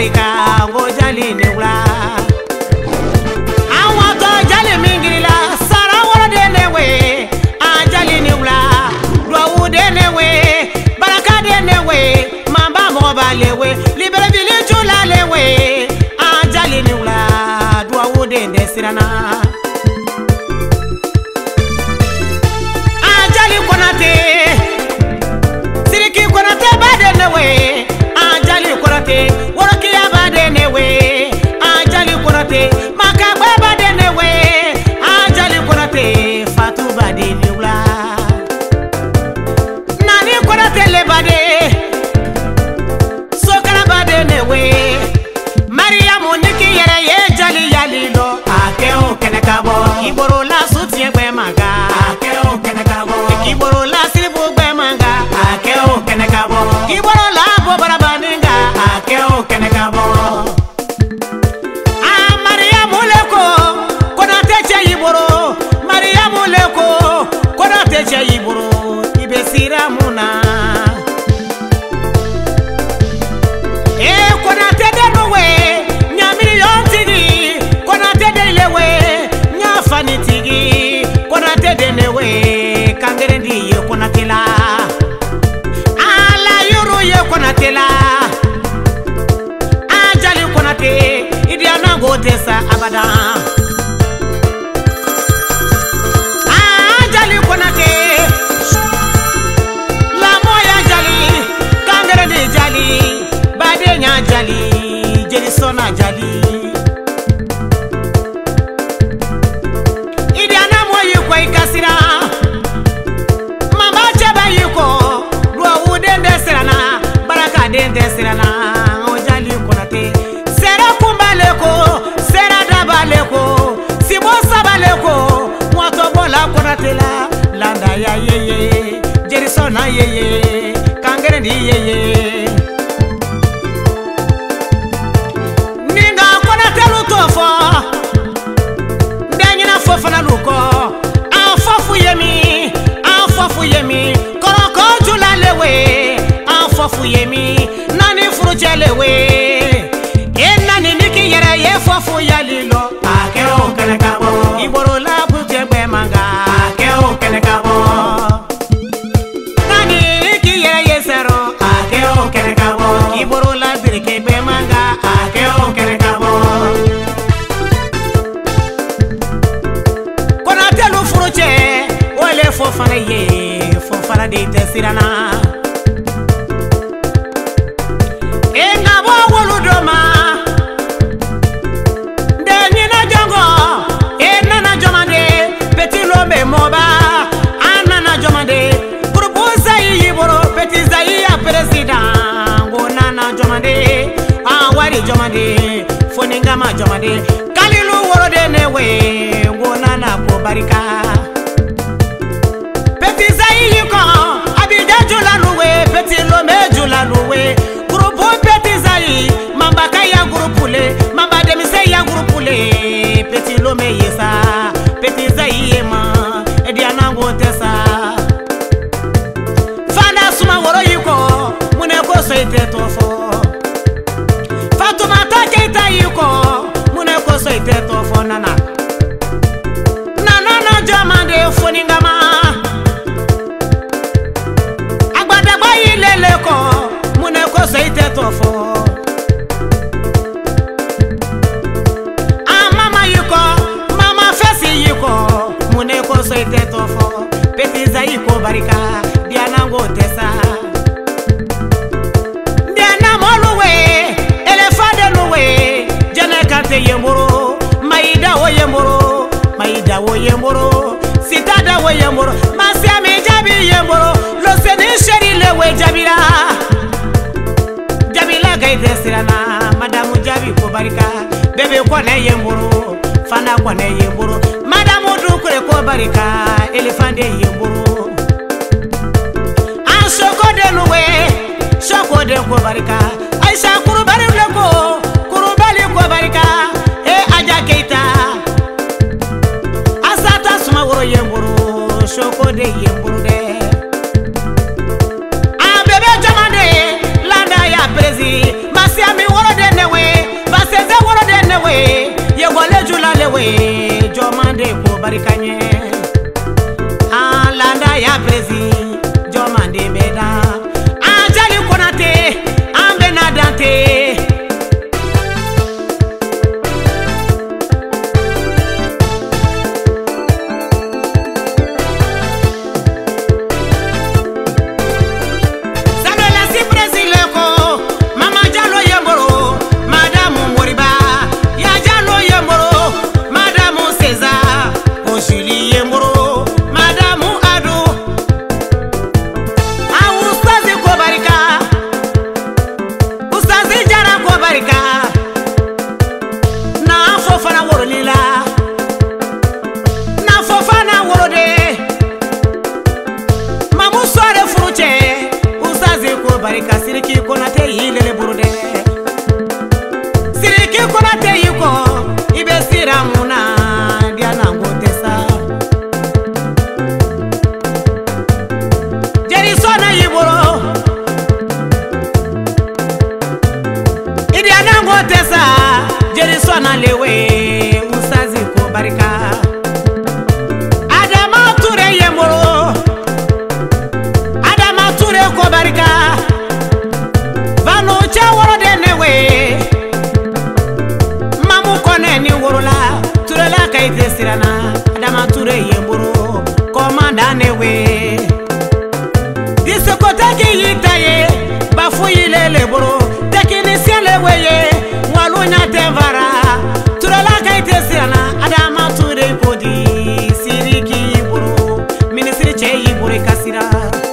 barika ngo jali ni wula awato jali mingirila sara woro de newe a jali ni wula duawu de newe baraka de newe mamba mo balewe libere vili chula lewe a jali ni wula duawu de desirana a jali konate siriki konate bade newe a jali konate worokiya bade newe a jali konate makabwe bade newe a jali konate fatu bade niwla nani konate le bade sokara bade newe mariamu niki yere ye jali yalilo akeo kenekabo iboro la sutie gbe manga akeo kenekabo iboro la siribu gbe manga akeo kenekabo iboro la bo barabaninga akeo kenekabo a mariamu leko konate che iboro mariamu leko konate che iboro ibesira muna konate de nowe nyamiri yontigi konate de lewe nyafani tigi konate de newe kangere ndi ye konate la ala yoro ye konate la ajali konate idi anango tesa abada ajali konate la moya jali kangere ndi jali badenya jali jelisona jali idi anamo yiko ikasira mama cheba yiko duawu dende sirana baraka dende sirana o jali konate sera kumbaleko sera dabaleko sibo sabaleko moto bola konate la landa ya yeye jelisona yeye kangere ndi yeye fana luko afofu yemi koroko jula lewe afofu yemi nani furuje lewe enani niki yere ye fofu yalilo akeo kenekabo iboro la buje gbe manga akeo kenekabo nani niki yere ye sero akeo kenekabo iboro la birike gbe manga akeo kenekabo wale fofana ye fofana de tesirana enga bo woludoma denyina jongo enana jomande petit lombe moba anana jomande proposa yiboro petit zaiya president ngonana jomande awari jomande foningama jomande kalilu worode newe ngonana ko barika petit lome jula luwe grupo petit zai mamba kaya grupule mamba demise ya grupule petit lome yesa petit zai yema edi anango tesa fana suma woro yiko mune ko soite tofo Fatuma keita yiko mune ko soite tofo nana jamande foningama leleko mune ko soite tofo mama yiko mama fesi yiko mune ko soite tofo petit zaiko barika dianango tesa diana moluwe elefade luwe jana kante yemboro maida wo yemboro sitada wo yemboro masiami jabi yemboro sheri lewe jabila gaide sirana madamu jabi ko barika bebe ko ne yemburu fana ko ne yemburu madamu dukure ko barika elefande yemburu an soko de ko barika aisha kurubari ko barika aja keita asata suma woro yemburu soko de yemburu de prezi masiami woro de newe tesa jeri sona lewe usazi ko barika Adama Ture yemoro Adama Ture ko barika vano cha woro de newe mamu kone ni worola Ture la kaite sirana Adama Ture yemoro komanda newe diskote ki yitaye bafu yilele boro technicien leweye walunya tevara Ture la kaite sirana Adama Ture kodi siriki boro ministri che yibore kasira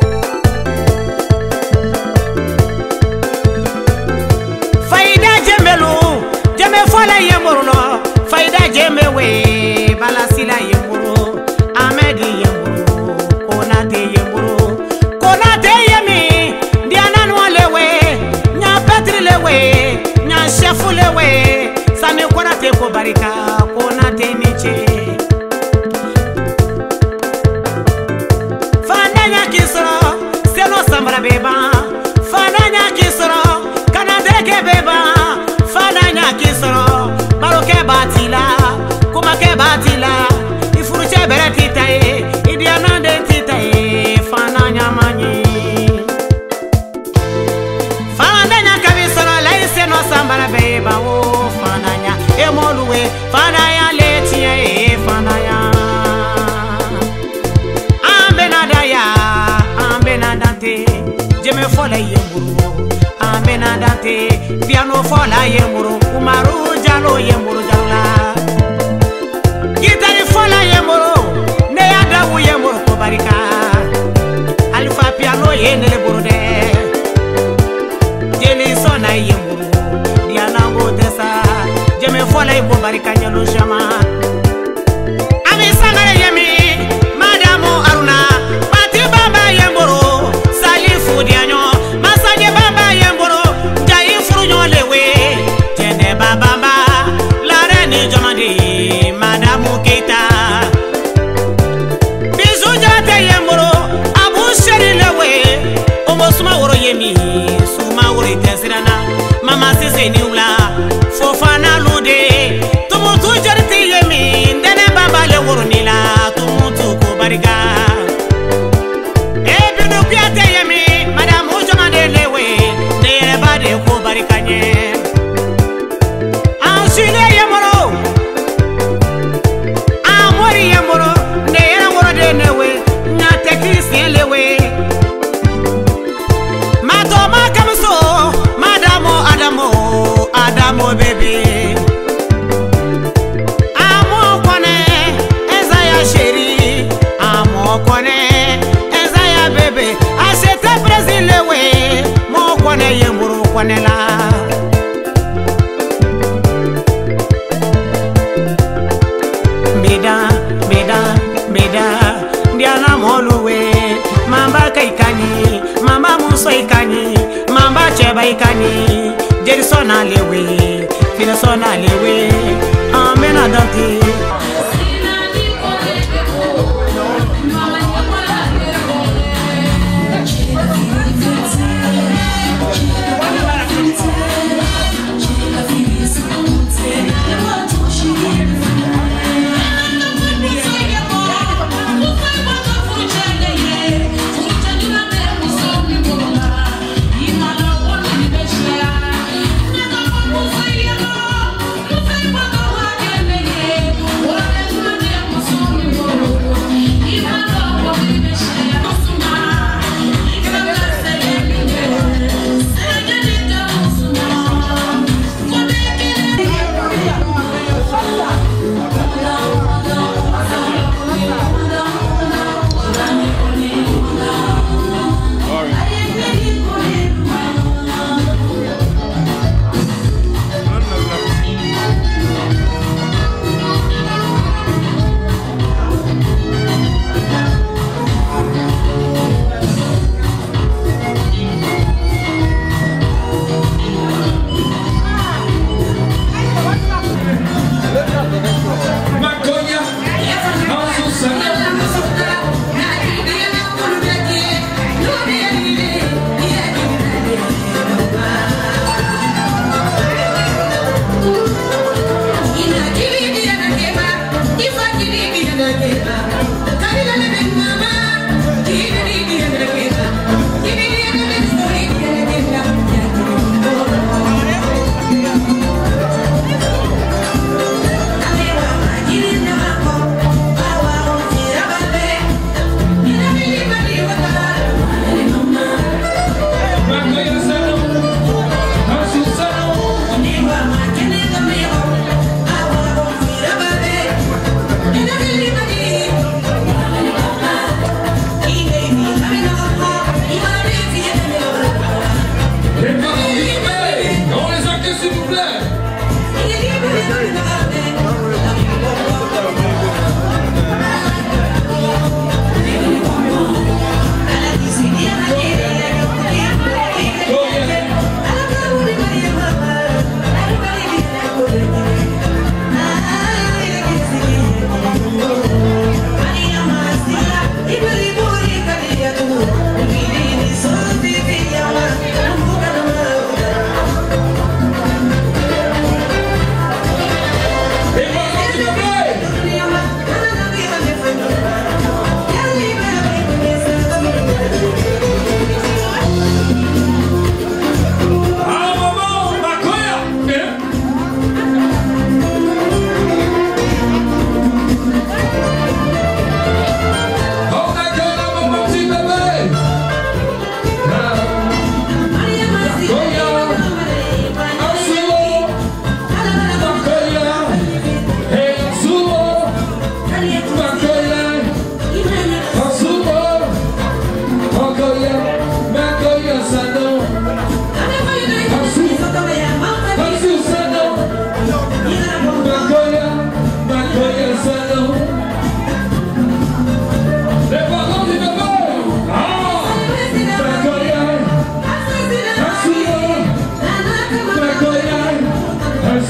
faida jemelo jeme fola yemoro no faida jemewe balasila yemoro amedi yemoro konate yemoro konate yemi diana nwalewe nya petri lewe nya chefu lewe same konate ko barika konate niche fandanya kisoro seno sambra beba fandanya kisoro kanadeke beba fandanya kisoro baroke batila kuma ke batila ifuruche bereti taye idiana de titaye fandanya manyi fandanya kabisoro laise no sambra beba o fandanya emoluwe fandanya letie fandanya ambenadante jeme fola yemburu ambenadante piano fola yemburu umaru jalo yemburu jala gitari fola yemburu ne adawu yemburu ko barika alfa piano yenele burude jeli sona yemburu diana go tesa jeme fola ko barika nyalo jama ami sangare yemi madamu aruna pati baba yemburu salifu dianyo masaje baba yemburu jai furunyo lewe tene baba la reine jomandi madamu keita bizu jate yemburu abu sheri lewe omo suma woro yemi suma woro tesirana mama sise niula fofana lude tumutu jarti yemi ndene baba le woro nila tumutu ko barika ebinu piate yemi madamu jomande lewe ne bade ko barika nye ansile yemoro amori yemoro ne era woro de newe na technicien lewe matoma kamso adamo bebe amo kone ezaya sheri amo kone ezaya bebe asete brasilewe mo kone yemburu kone la meda ndiana moluwe mamba kaikani mamba muso ikani mamba cheba ikani jeri sona lewe fina sona lewe amena dante Yeah.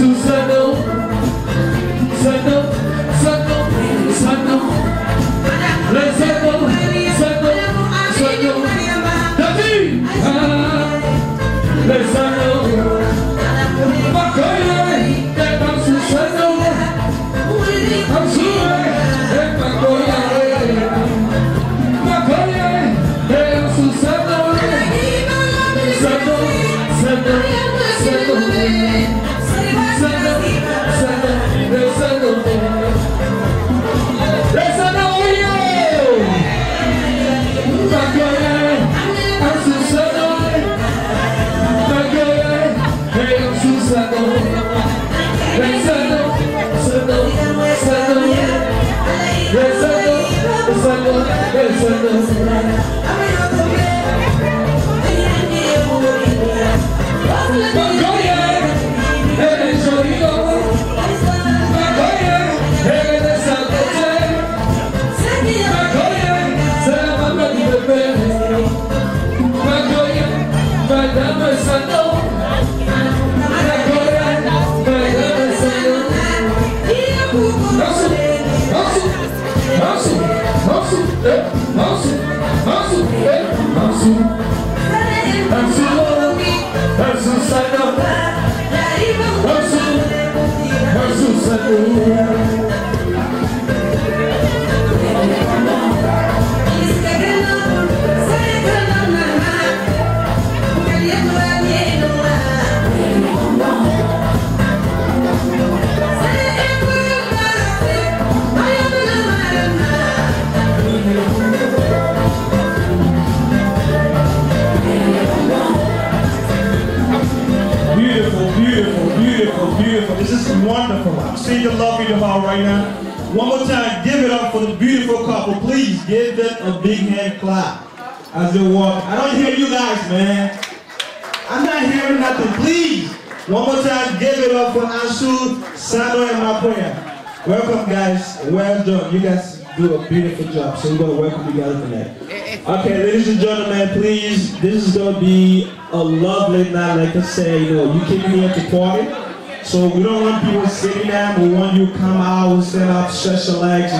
This is wonderful. I'm seeing the love in the hall right now. One more time, give it up for the beautiful couple. Please give them a big hand clap as they walk. I don't hear you guys, man. I'm not hearing nothing. Please, one more time, give it up for Ansu, Sano, and Mapoya. Welcome, guys. Well done. You guys do a beautiful job. So we're going to welcome you guys for that. Okay, ladies and gentlemen, please. This is going to be a lovely night. Like I said, you know, you came here to party. So we don't want people sitting there, we want you to come out, stand up, stretch your legs.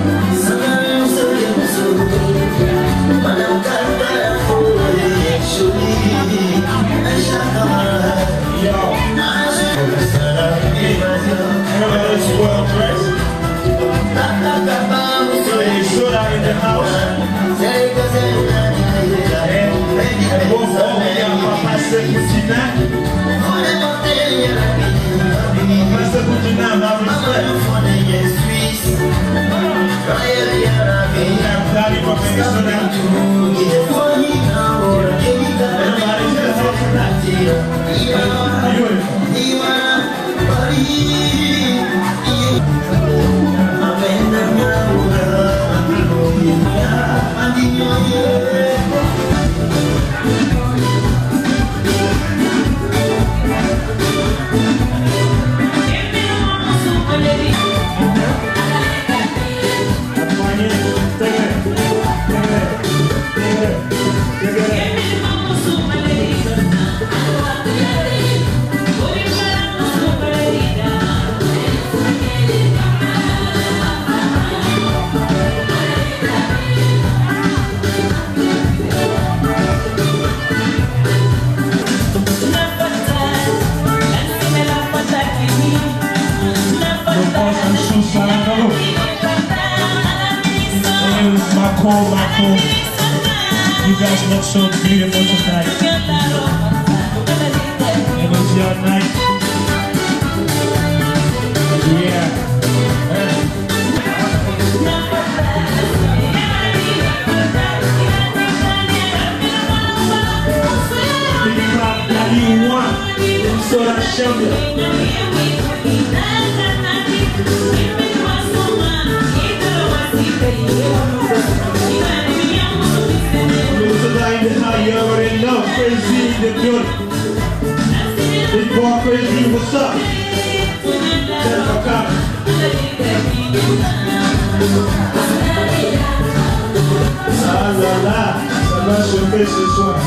Shoot. the house. And both of them are Pastor Kutina. Pastor Kutina, have respect. We have Daddy from Minnesota. Everybody's in the house for that. Beautiful. You guys look so beautiful tonight. It was your night. Yeah. Daddy won. So that shelter. You already know, Crazy the good. Big boy Crazy, what's up? Tell him come. La la la, ça va chauffer ce soir.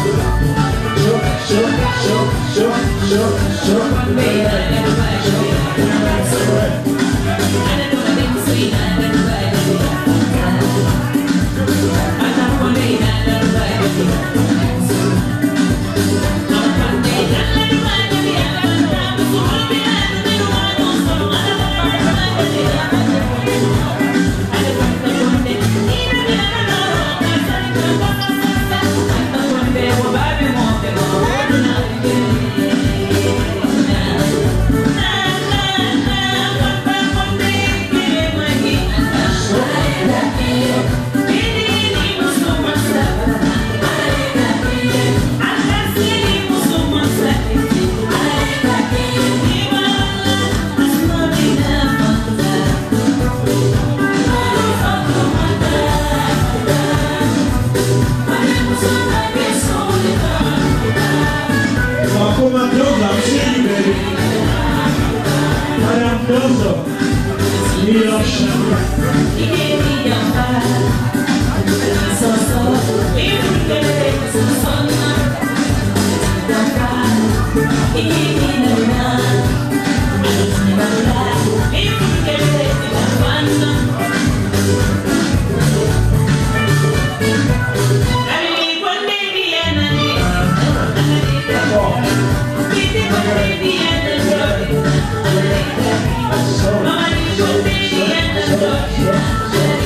Sure.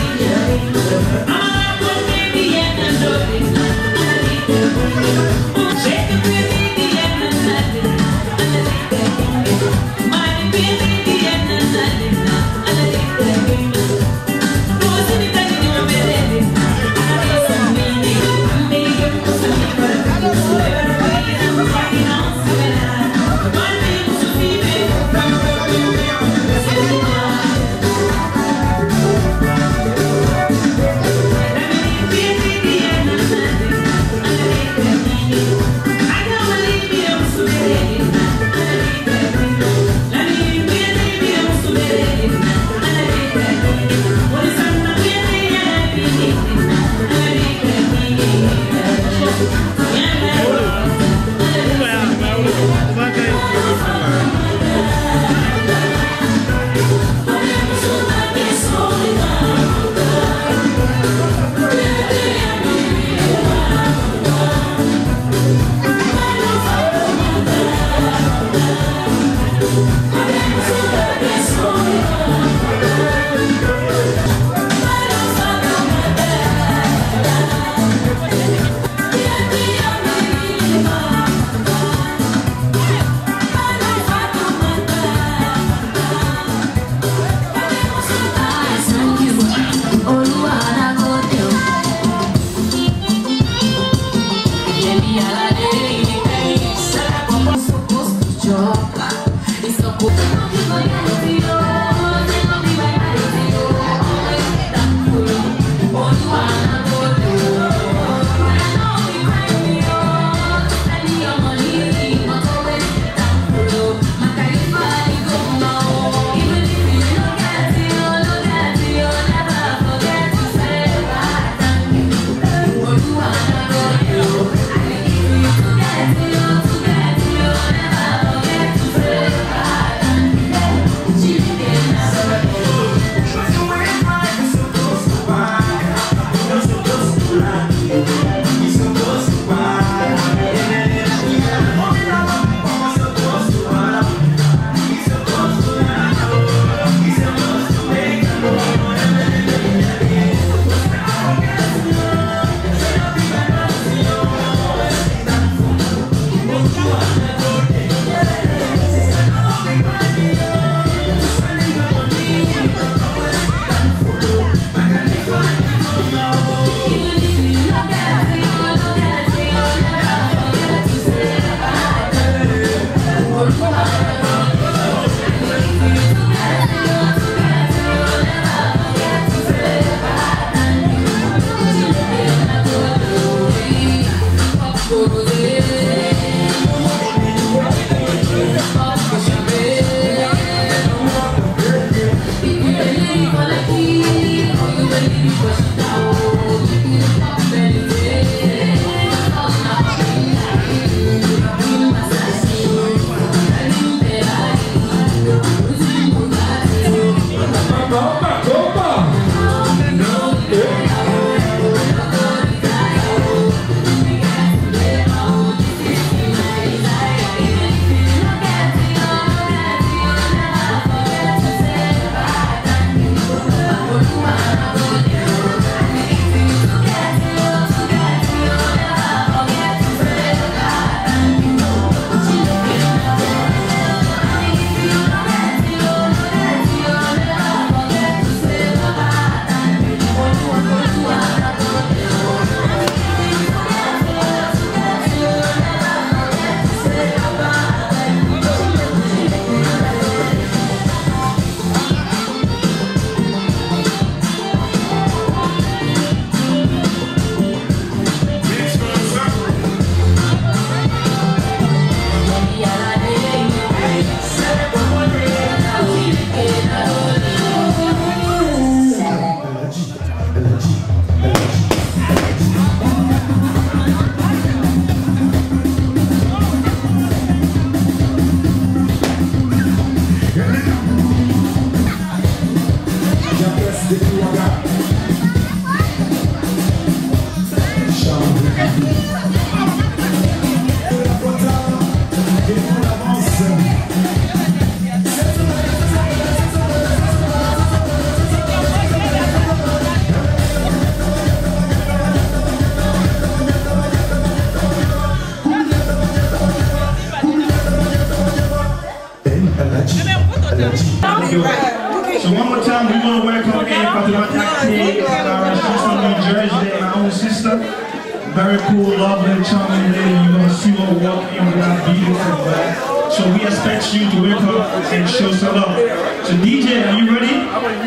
So one more time, we want to welcome in Fatima Taki, she's from New Jersey, my own sister. Very cool, lovely, charming lady. You're going to see her walk in with that beautiful bag. So we expect you to wake up and show some love. So DJ, are you ready?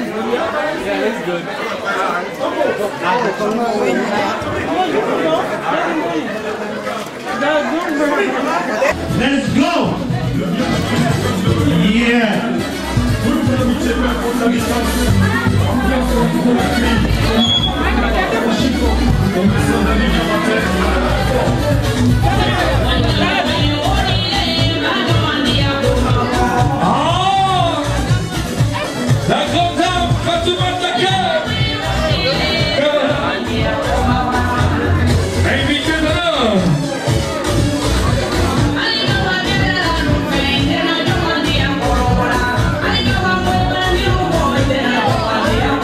Yeah, that's good. Let's go! Yeah! Yeah.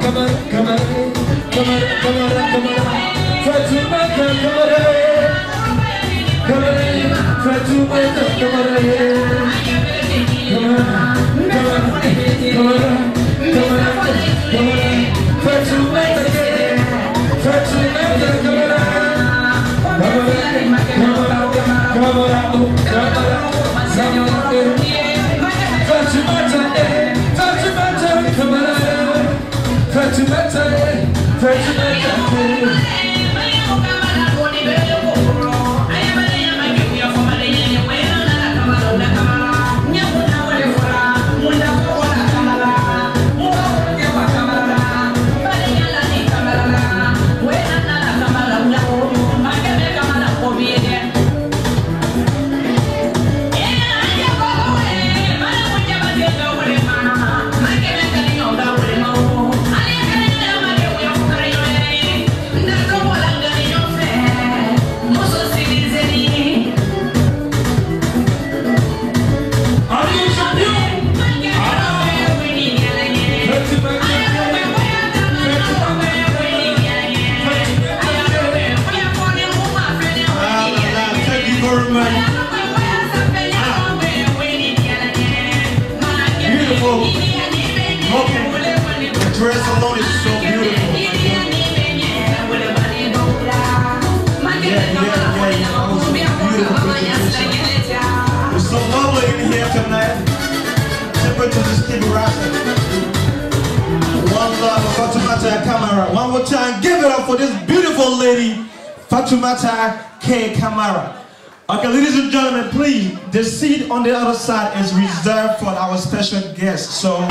One more time, give it up for this beautiful lady, Fatoumata K. Kamara. Okay, ladies and gentlemen, please, the seat on the other side is reserved for our special guest. So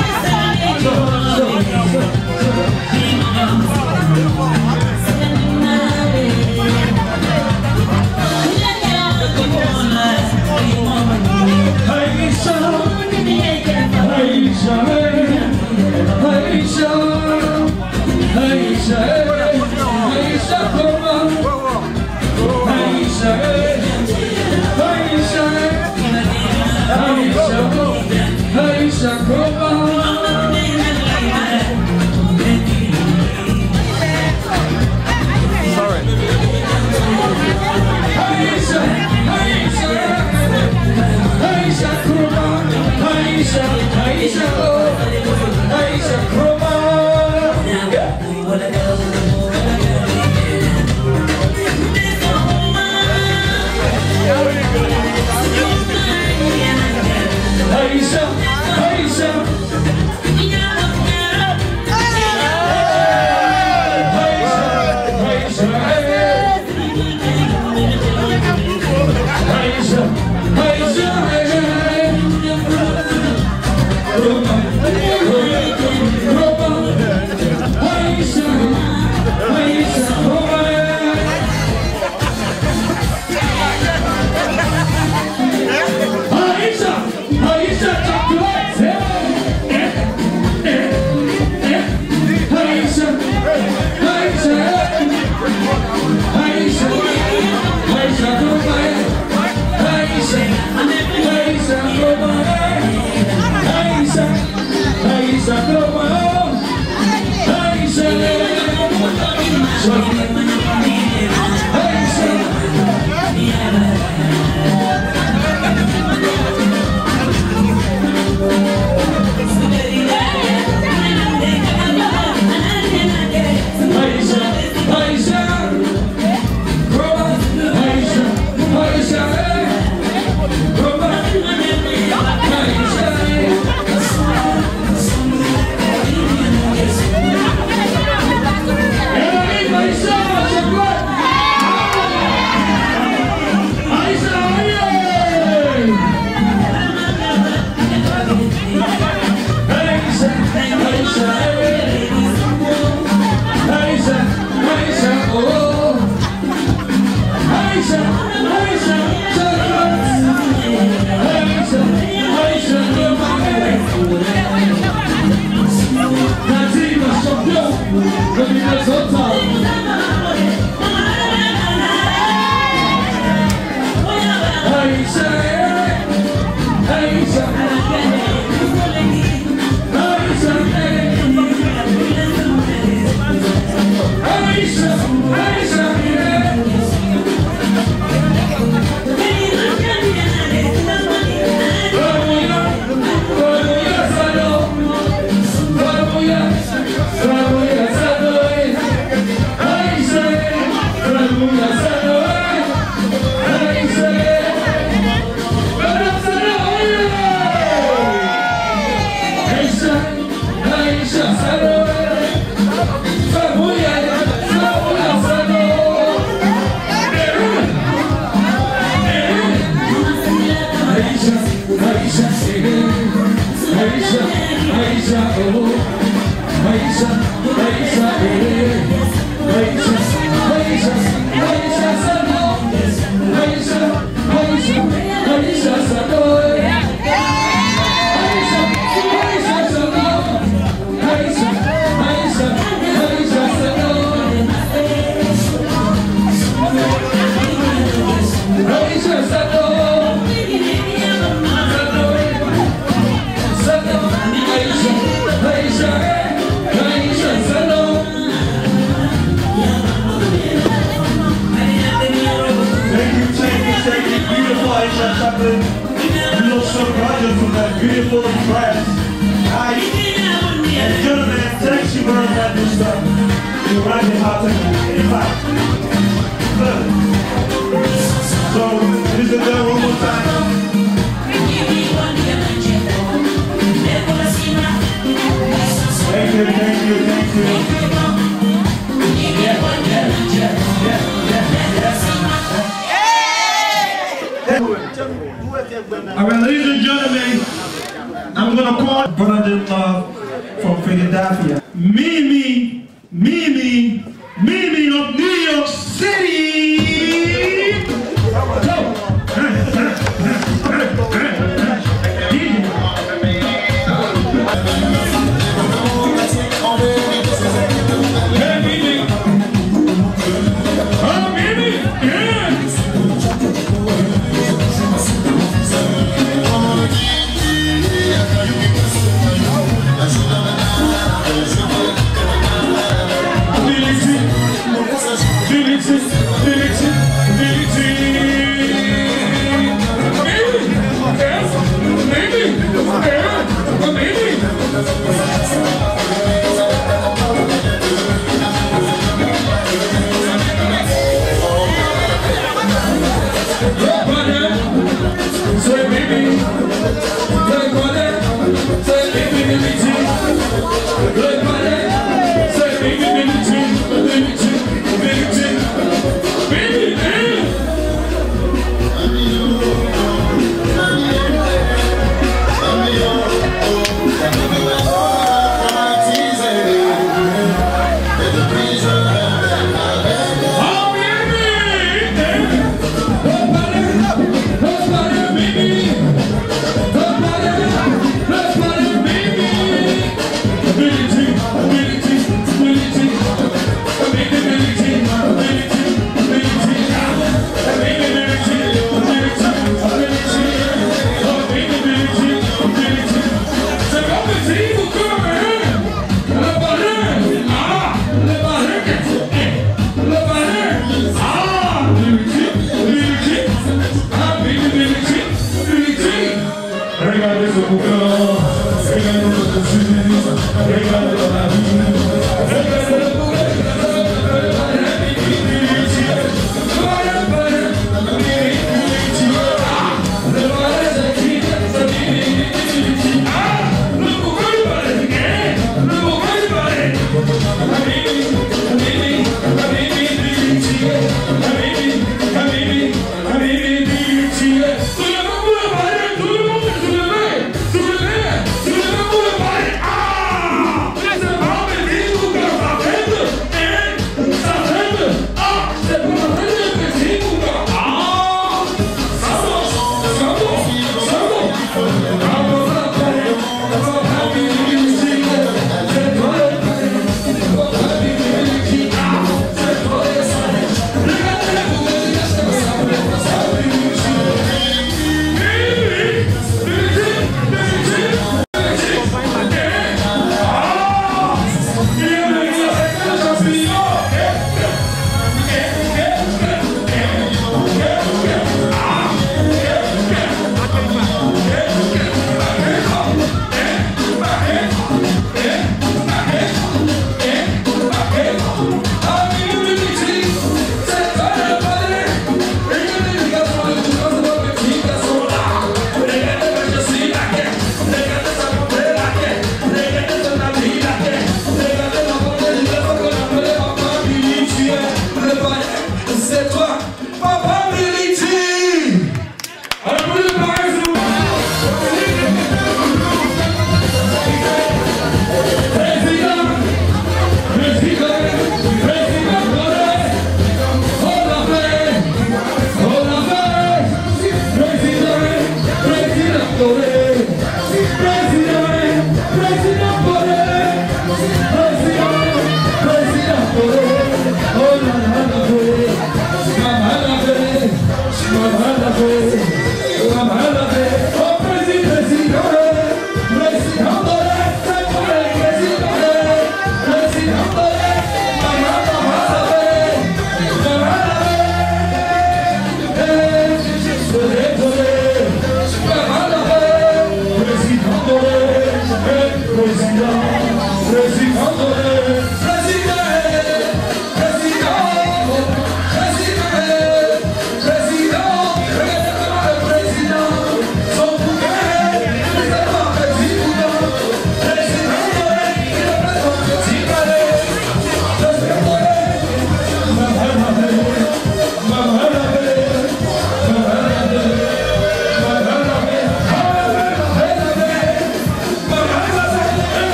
You look so gorgeous from that beautiful dress. Nice. And gentlemen, sexy girls that do stuff. You're right in hot in fact. Good. So, ladies and gentlemen, one more time. Thank you, thank you, thank you. Alright, ladies and gentlemen, I'm gonna call Brother Love from Philadelphia. Mimi of New York City!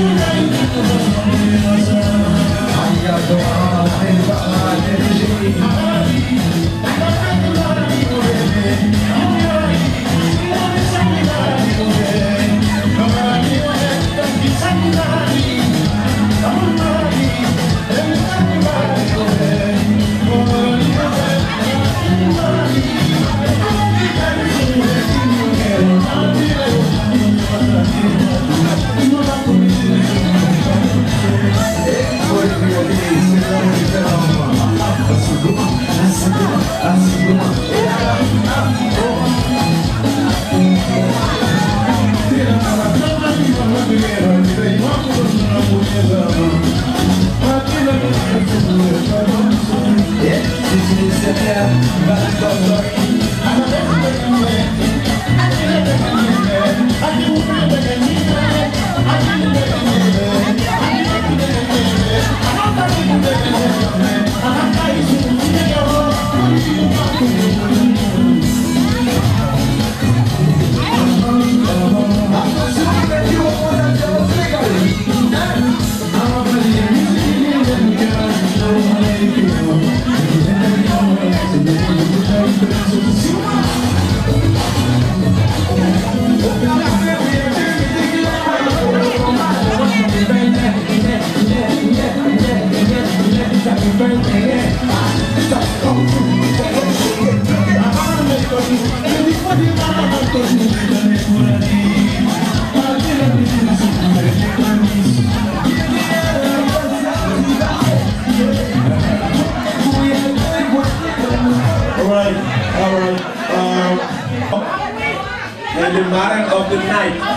And the man of the night.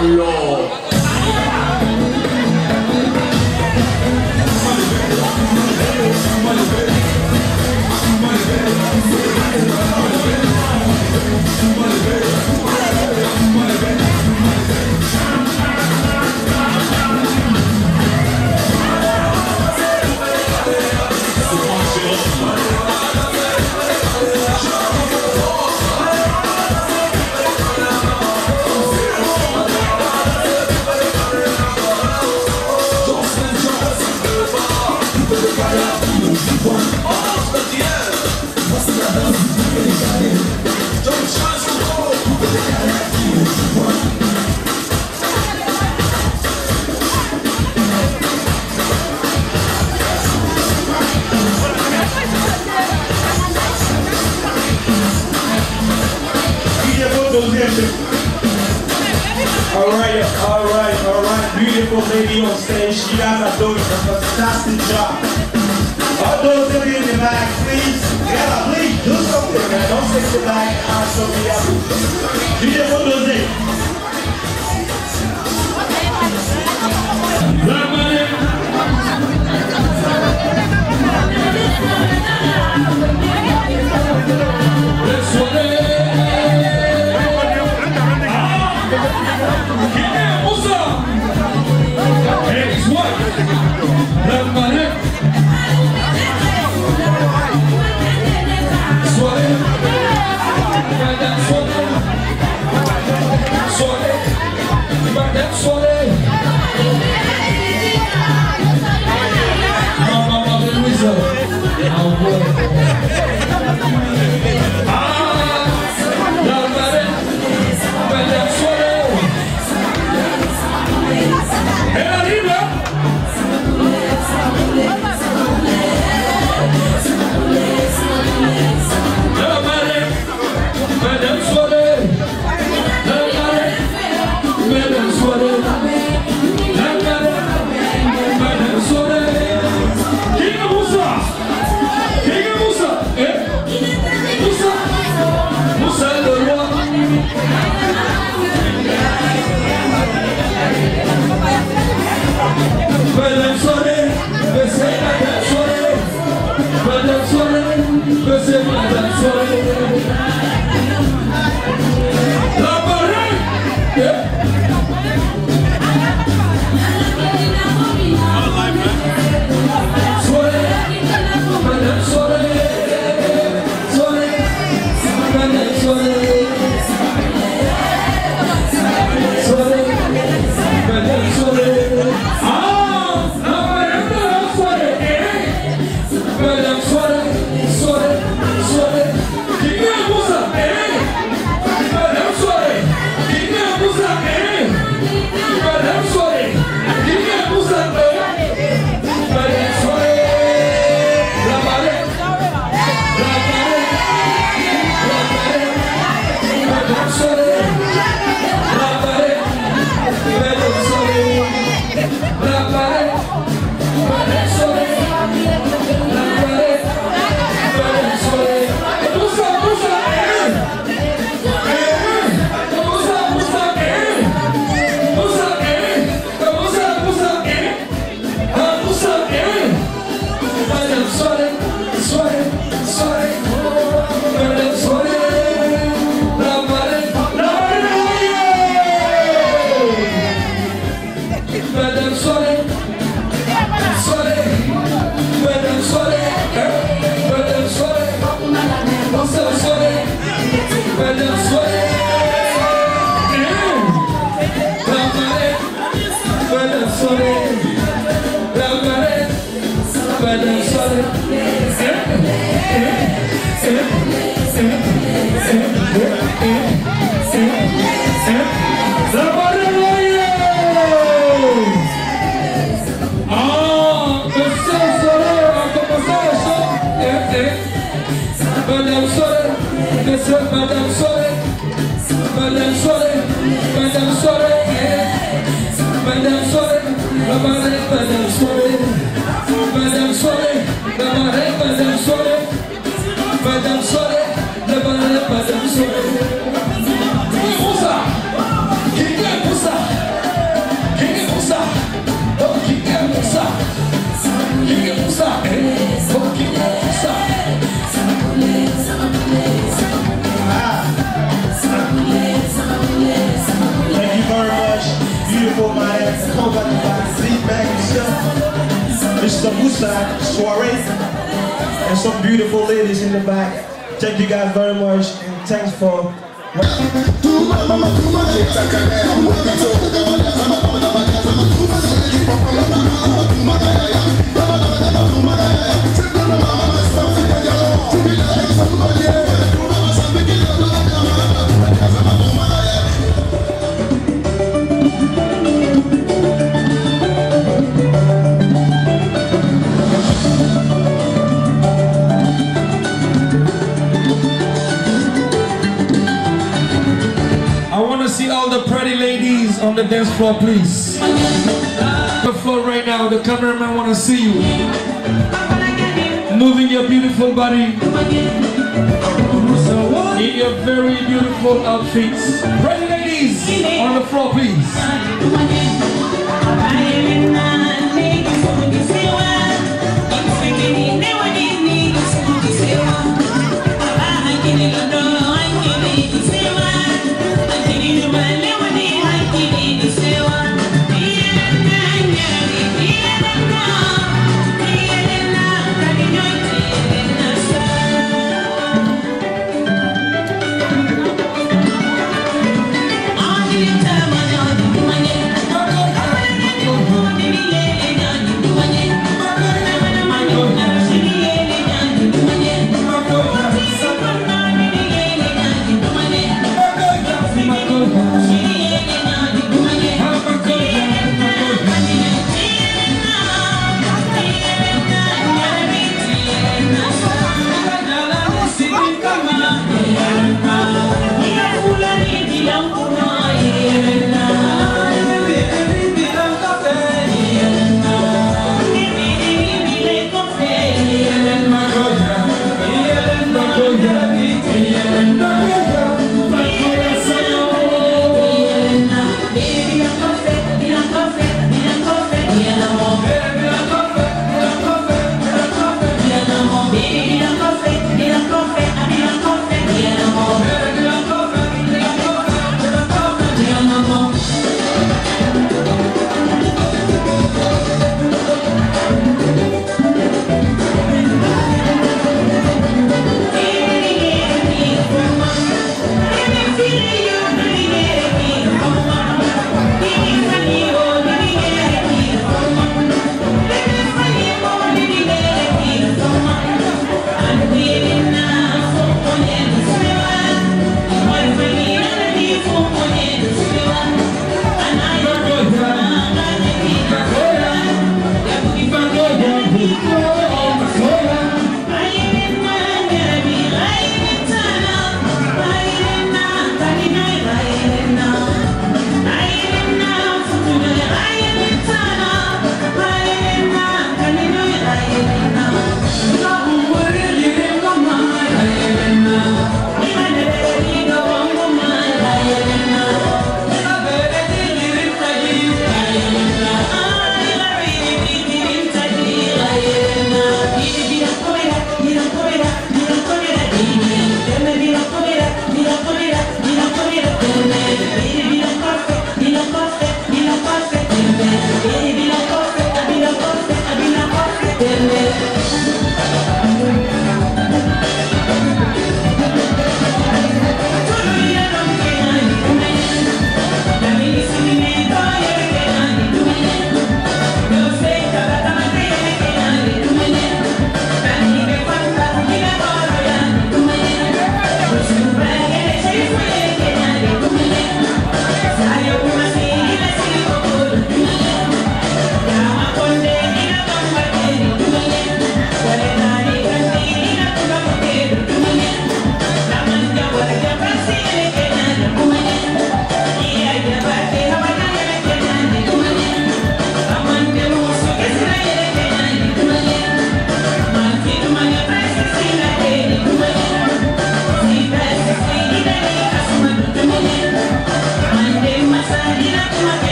Lord. Beautiful lady on stage. You guys are doing a fantastic job. All those of you in the back, please, please do something, man. Don't sit in the back and ask somebody else. Beautiful lady. Musa, Sabusa soiree. And some beautiful ladies in the back. Thank you guys very much and thanks for see all the pretty ladies on the dance floor, please. The floor right now, the cameraman want to see you. Moving your beautiful body in your very beautiful outfits. Pretty ladies on the floor, please.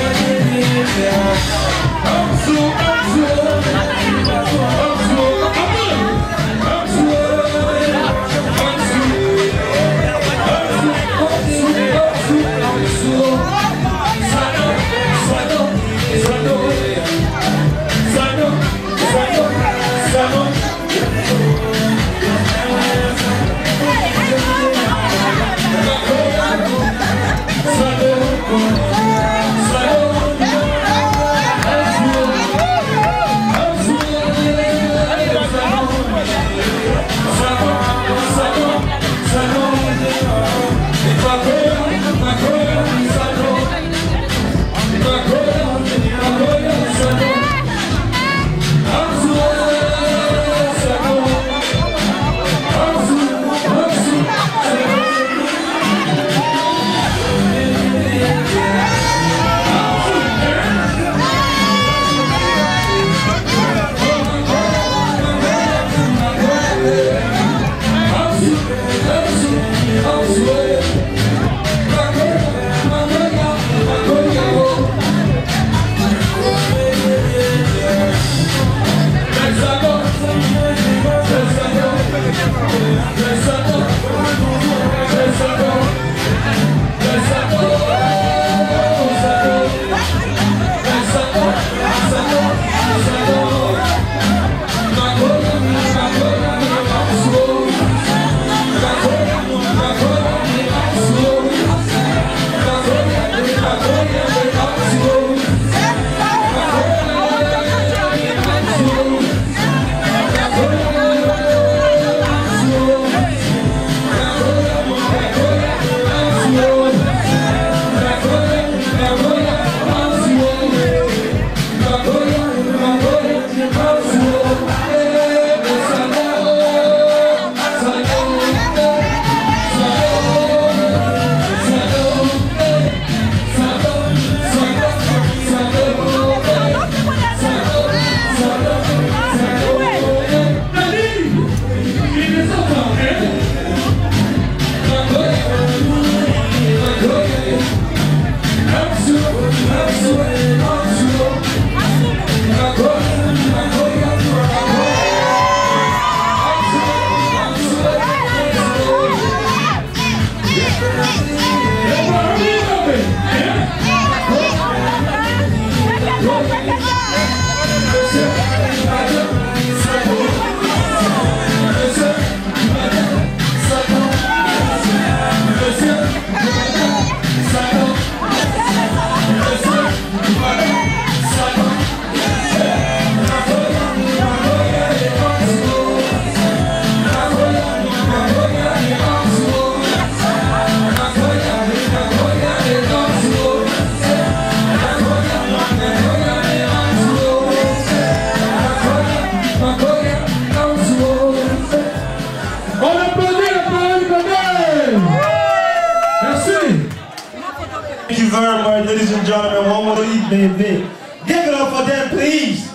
Thank you very much, ladies and gentlemen. One more evening. Give it up for them, please.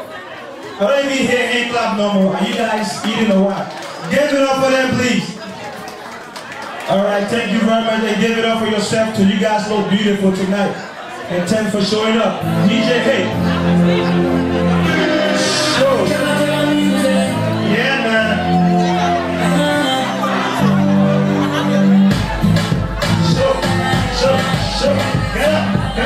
I don't even hear hand clap no more. Are you guys eating or what? Give it up for them, please. Alright, thank you very much. And give it up for yourself too. You guys look beautiful tonight. And thanks for showing up. DJ Hey. Sure. Yeah, man. Sure. Get up.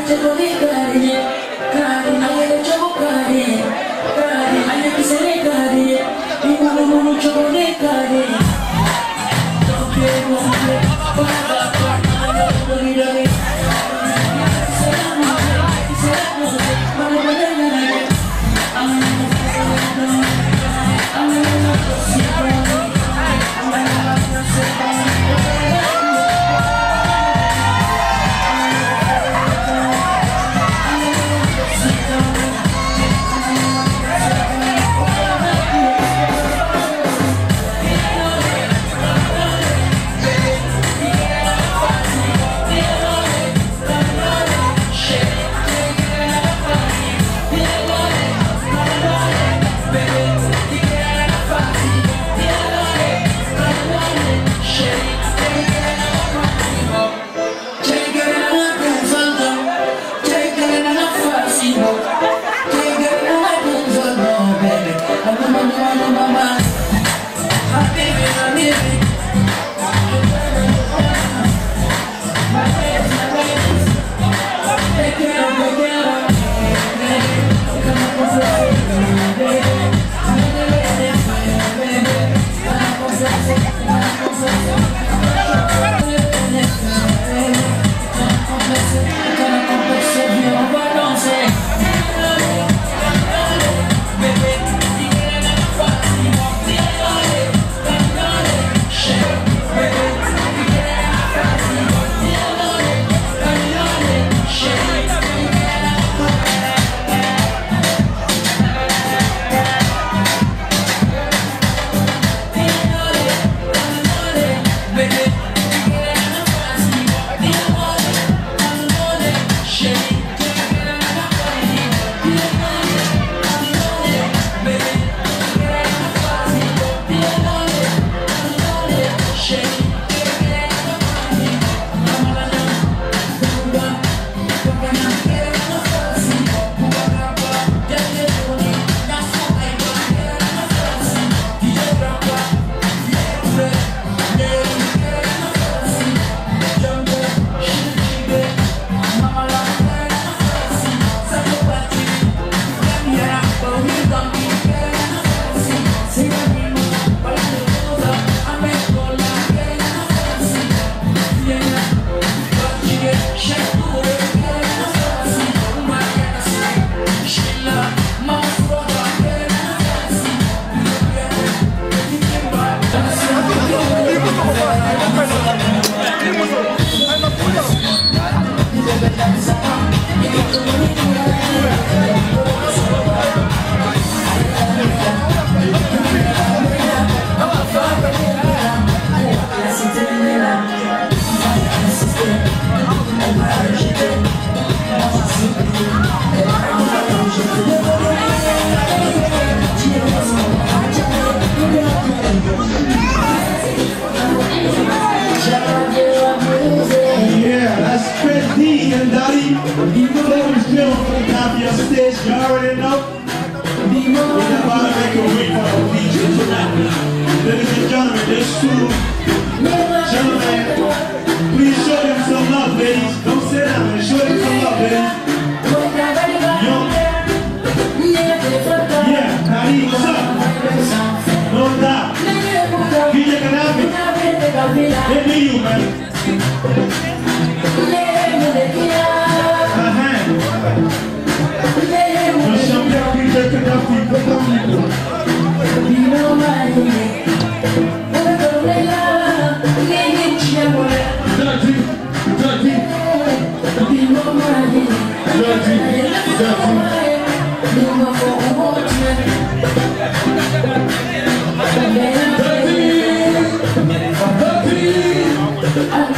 I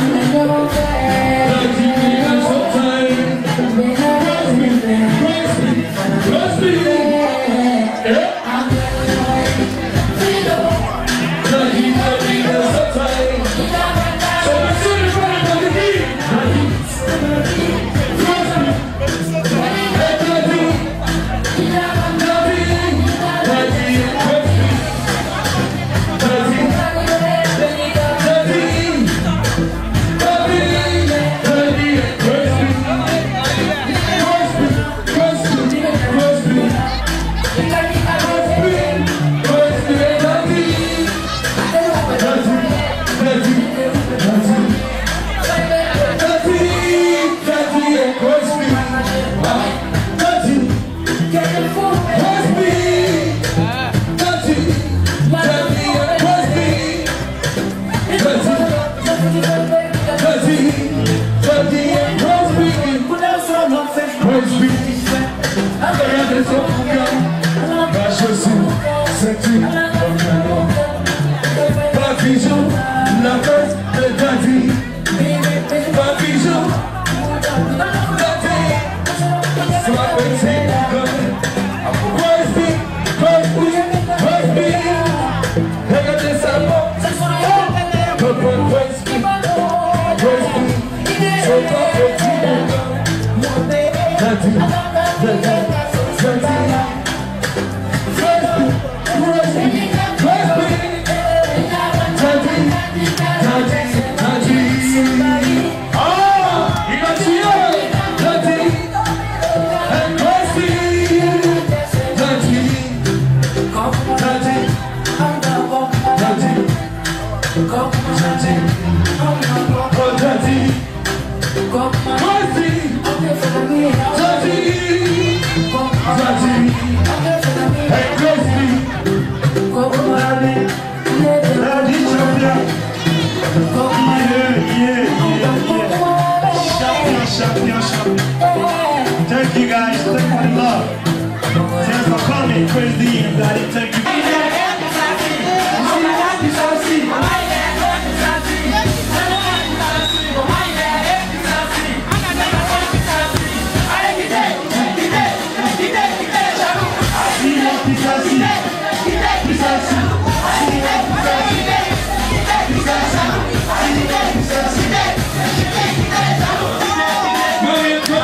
Thank you guys, thank you for the love. Thanks for coming, Praise D and Daddy, thank you.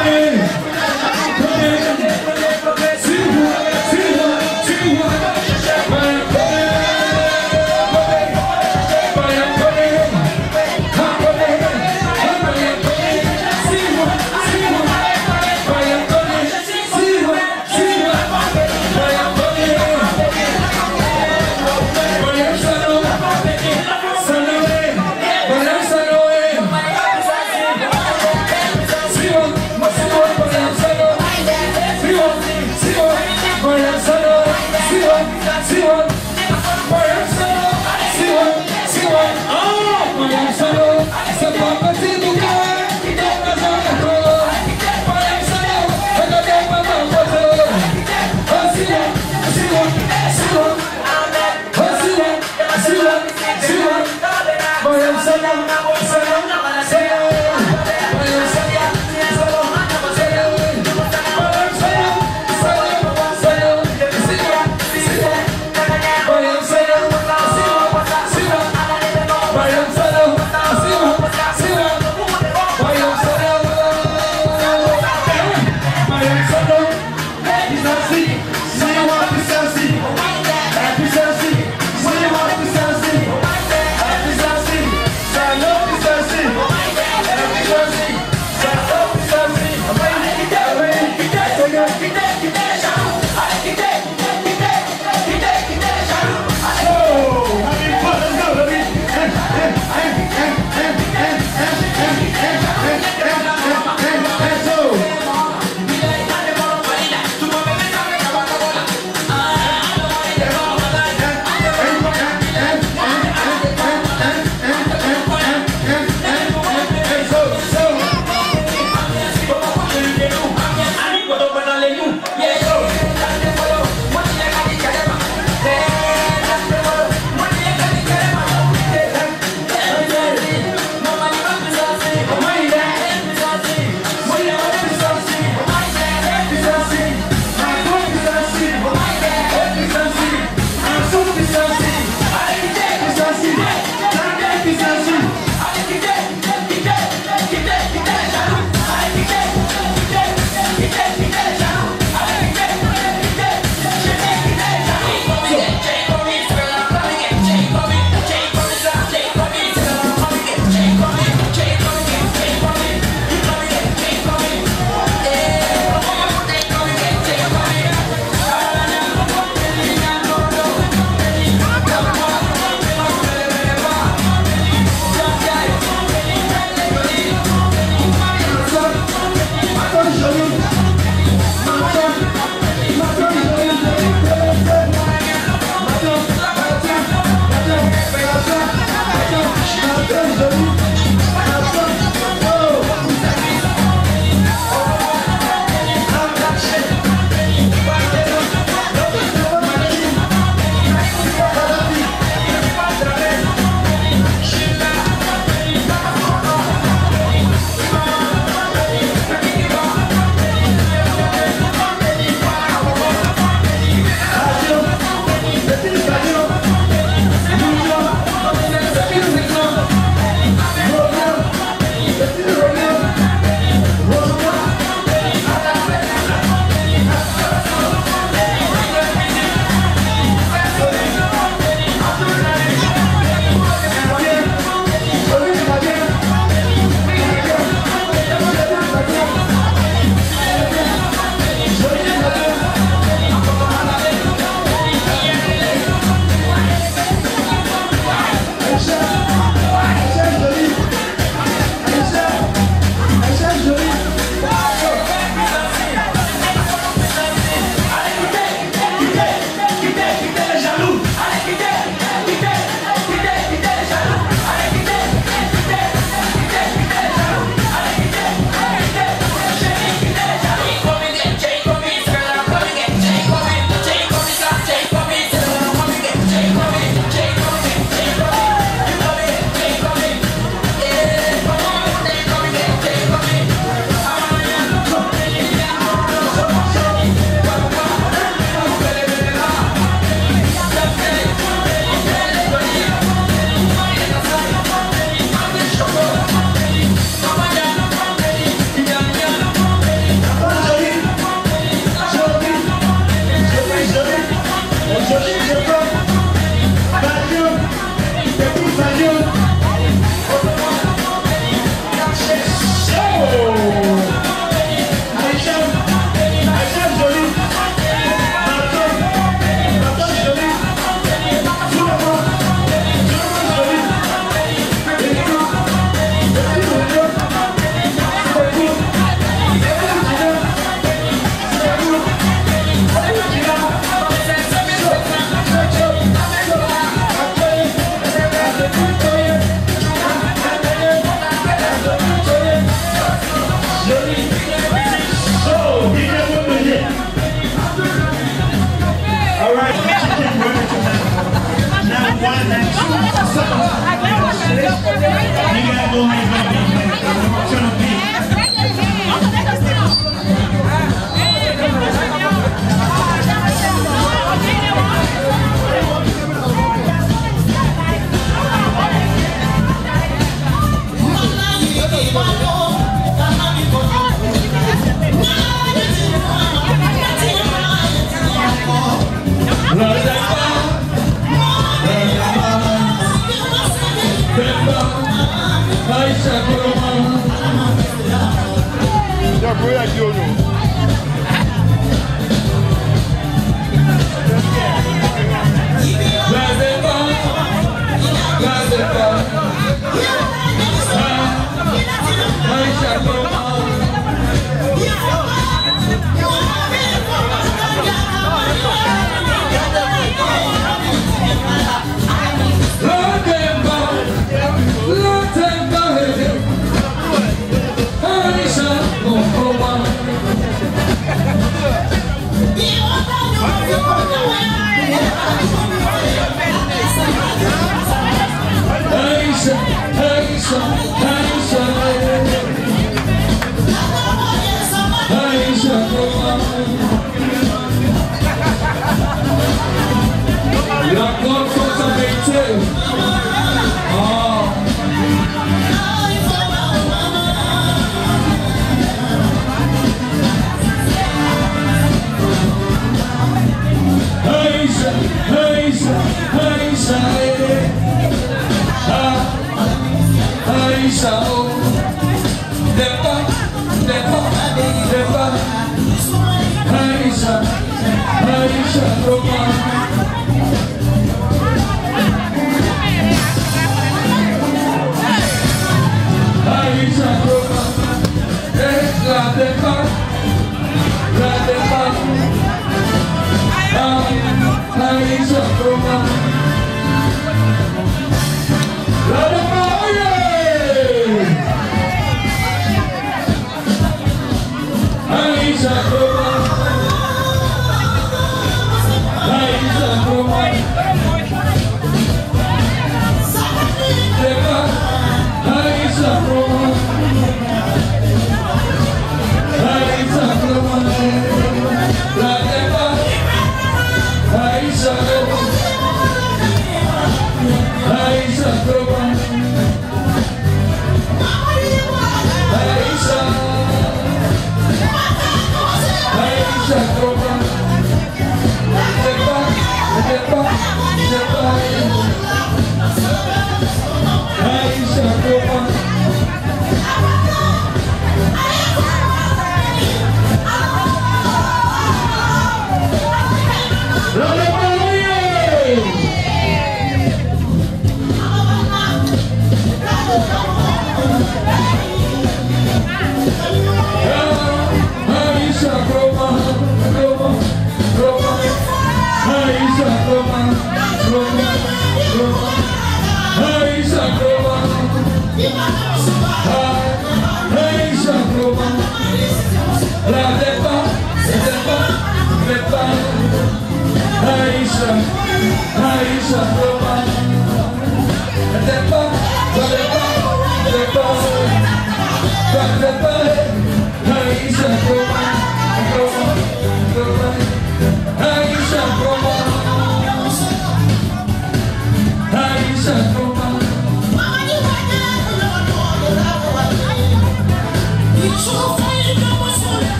Come in.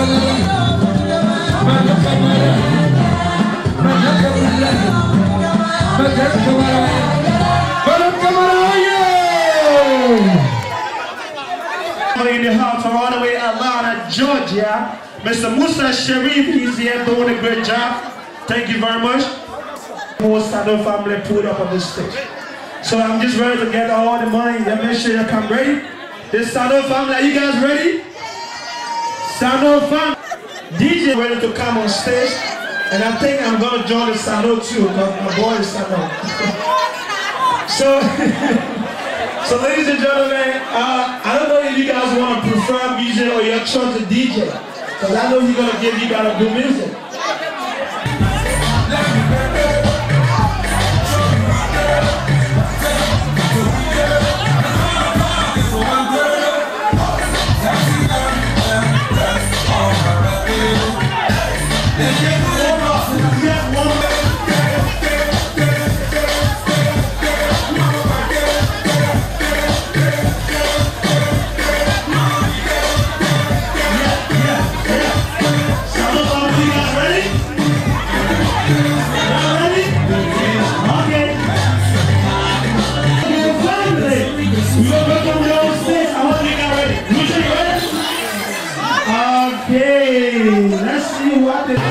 In the house from all the way Atlanta, Georgia, Mr. Musa Sharif, he's here doing a great job. Thank you very much. Most Sado family pulled up on this stage. So I'm just ready to get all the money. Make sure you come ready. This Sado family, are you guys ready? Sado family. DJ ready to come on stage. And I think I'm going to join the Sado too, because my boy is Sado. So ladies and gentlemen, I don't know if you guys want to prefer music or your choice of DJ. Because I know he's going to give you guys good music. Okay, let's see what they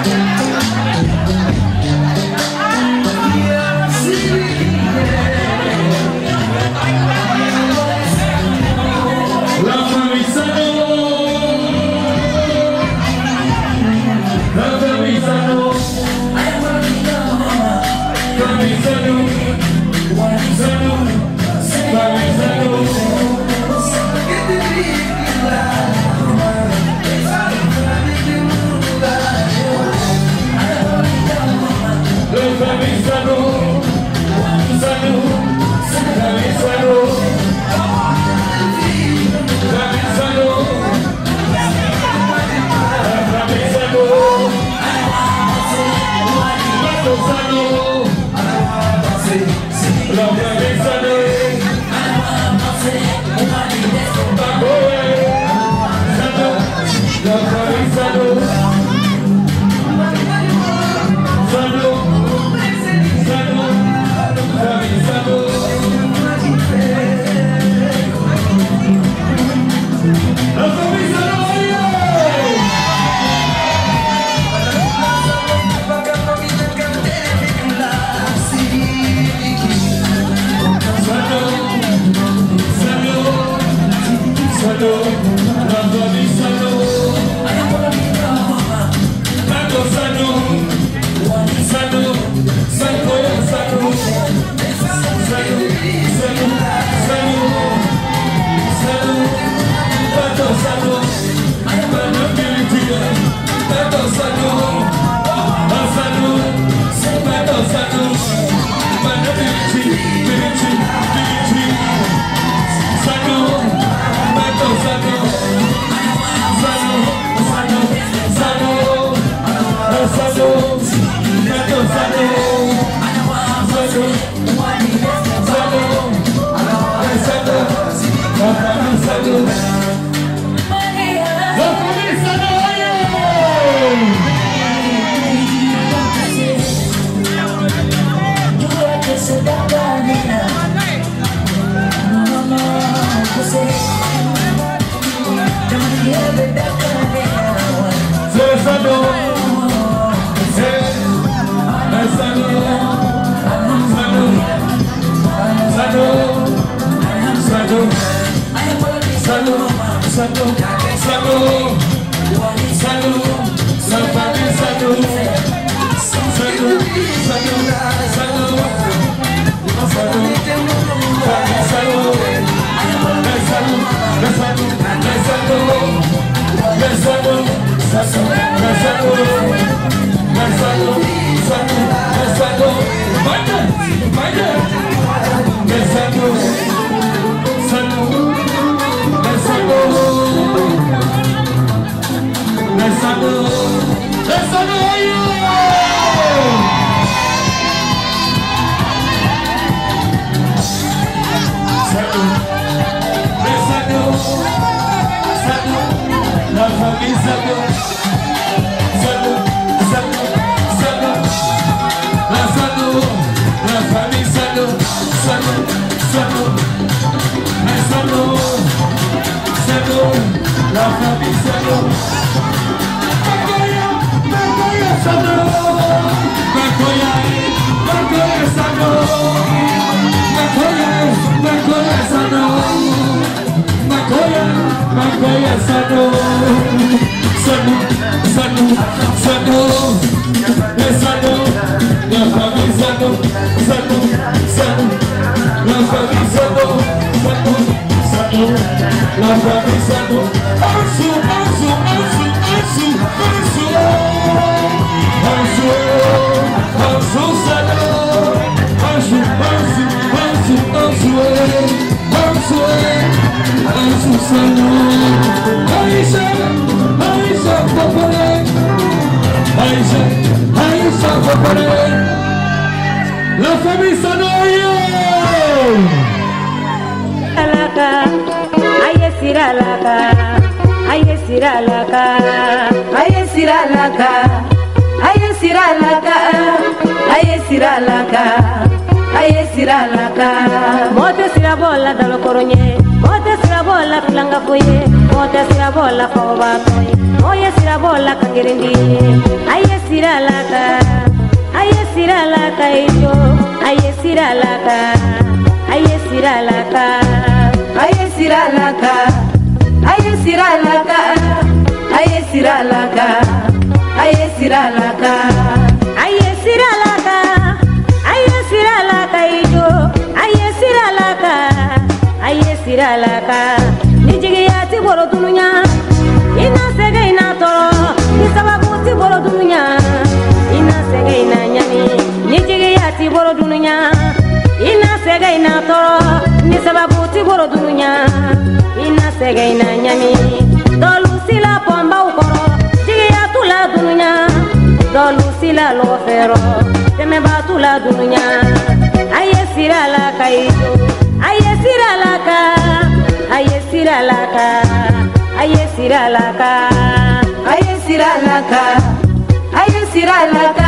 famille Sano. Sano, Sano, Sano. La Sano, la famille Sano. Sano, Sano. La Sano, Sano. La famille Sano. Makoya Sano. Makoya Sano. Makoya Sano. Makoya Sano. Sano, Sano, Sano. Sano, la famille Sano. Sano, Sano. La famille Sano. Sano, Sano. La famille Sano. Ansu, Ansu, Ansu, Ansu, Ansu. Ansu, Ansu Sano. Ansu, Ansu, Ansu, Ansu. Ansu, Ansu Sano. Aisha, Aisha, Papare. Aisha, Aisha, Papare. La famille Sano. Alaka, ayesira alaka, ayesira alaka, ayesira alaka, ayesira alaka, ayesira alaka, ayesira alaka. Mote sira bola dalo koronye, mote sira bola pilanga foye, mote sira bola koba toy, moye sira bola kangirindi. Ayesira alaka, ayesira alaka ito, ayesira alaka. Ayesira alaka, ayesira alaka, ayesira alaka, ayesira alaka, ayesira alaka, ayesira alaka, ayesira alaka ijo, ayesira alaka, ayesira alaka. Nijigi ti boro dununya, ina sege ina toro, ni sababu ti boro dununya, ina sege ina nyami. Nijigi ti boro dununya. Ina sega ina toro ni sababu ti boro dunya. Ina sega ina nyami dolu sila pomba ukoro jigi ya tula dunya. Dolu sila lo fero teme ba tula dunya. Ayesira la kaido ayesira la ka ayesira la ka ayesira la ka ayesira la ka ayesira la ka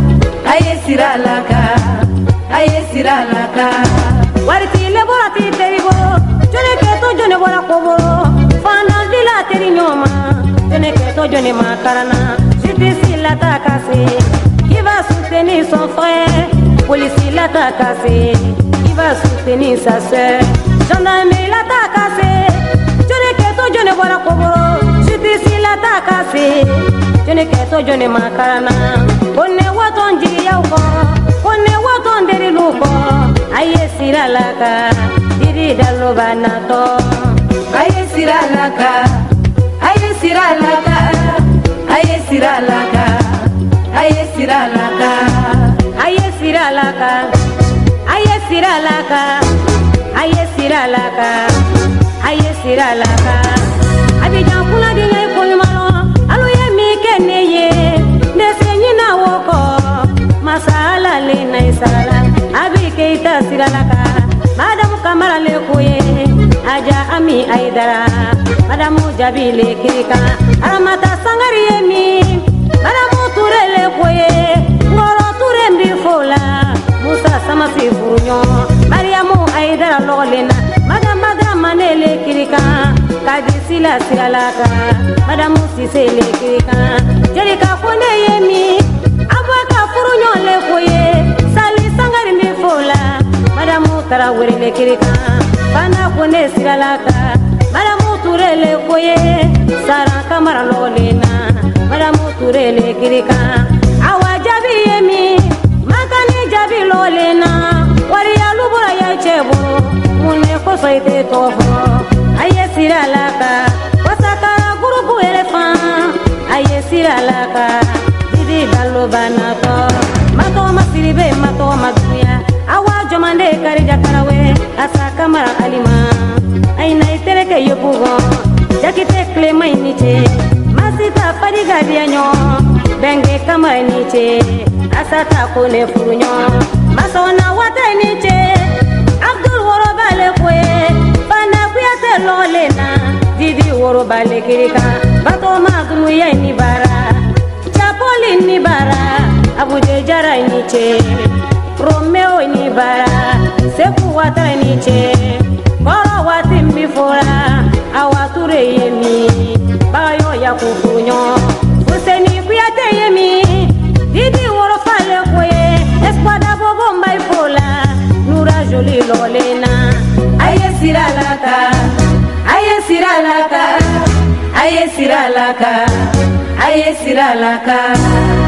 ayesira la ka ayesira alaka. Wariti le borati terigo, jone keto jone bora kobo. Fana dila teri nyoma, jone keto jone makarana. Siti sila takase, kiva soutenir son frère. Police la takase, kiva soutenir sa sœur. Gendarme la takase, jone keto jone bora kobo. Siti sila takase, jone keto jone makarana. One waton jiri yauko. One waton deri luko, ayesira laka, diri dalo banato. Ayesira laka, ayesira laka, ayesira laka, ayesira laka, ayesira laka, ayesira laka, ayesira laka, ayesira laka. Abidjan kula dinya ikolmalo, alo ye mi keneye, desenyina woko. Masala le na isala abi keita siralaka madam kamara le koye aja ami aidara madam jabile kirika aramata sangari yemi madam ture le koye ngoro ture mbi fola musa sama furunyo mariamu aidara lolena madam magra manele kirika kadi sila siralaka madam sisele kirika jerika kone yemi le koye sali sangari mi fola madamu tarawere le kirika bana kone siralaka madamu ture le koye sara kamara lolena madamu ture le kirika awa jabi yemi makani jabi lolena wari alubura ya chebo mune koso ite tofo ayesiralaka wasakara gurupu elefan ayesiralaka didi dalo banato mato masiribe mato maduya awa jomande kari jakarawe asa kamara alima aina itereke yopugo jakite klema iniche masita padiga dianyo benge kamara iniche asata kone furunyo masona wata iniche Abdul Worobale kwe bana kuyate lolena didi Worobale kirika bato magnu ye ni bara chapoli ni bara abuje jara ni che Romeo ni bara sefu wata ni che koro watimbi fora awature yemi bayo ya kukunyo useni kuyate yemi didi woro fale koye espada bobo mbai fola nura joli lolena aye siralaka aye siralaka aye siralaka aye siralaka